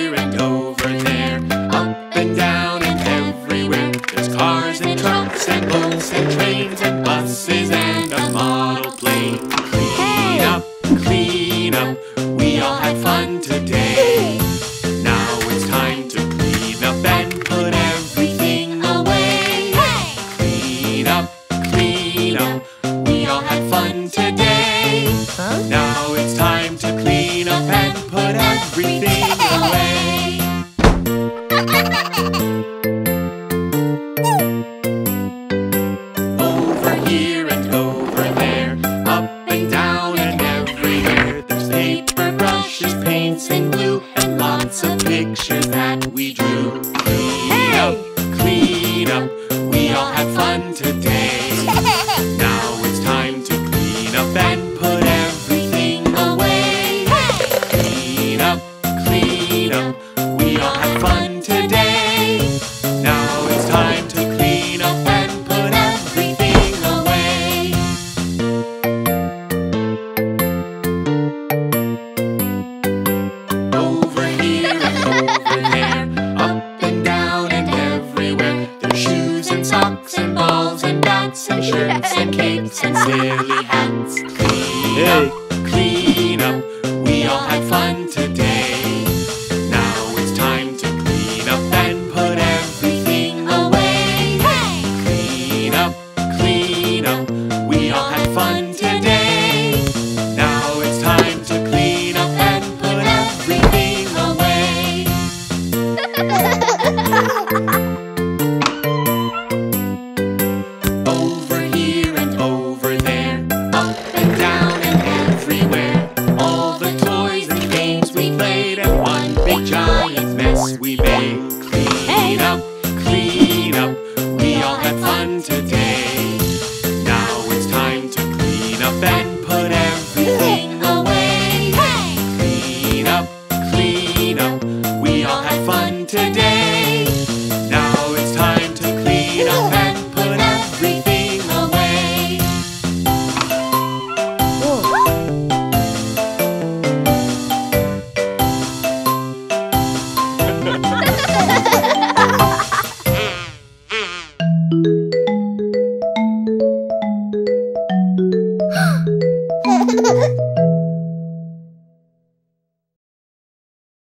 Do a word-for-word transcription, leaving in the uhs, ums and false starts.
here and over there, up and down and everywhere. There's cars and trucks and boats and trains and buses and a model plane. Clean up, clean up, we all had fun today. Now it's time to clean up and put everything away. Clean up, clean up, we all had fun today. Now it's time to clean up and put everything away. Over here and over there, up and down and everywhere. There's paper, brushes, paints and glue, and lots of pictures that we drew. Clean up, clean up, we all had fun today. Now it's time to clean up and put everything away. Clean up, clean up, we all had fun today. Now it's time to clean up and put everything away. Over here and over there, up and down and everywhere. There's shoes and socks and balls and bats and shirts and capes and silly hats. Clean up, clean up, we all had fun today. Now it's time to clean up and put everything away. Clean up, clean up, we all had fun today. Now it's time to clean up and put everything away. Over here and over there, up and down and everywhere. All the toys and games we played, and one big giant mess we made.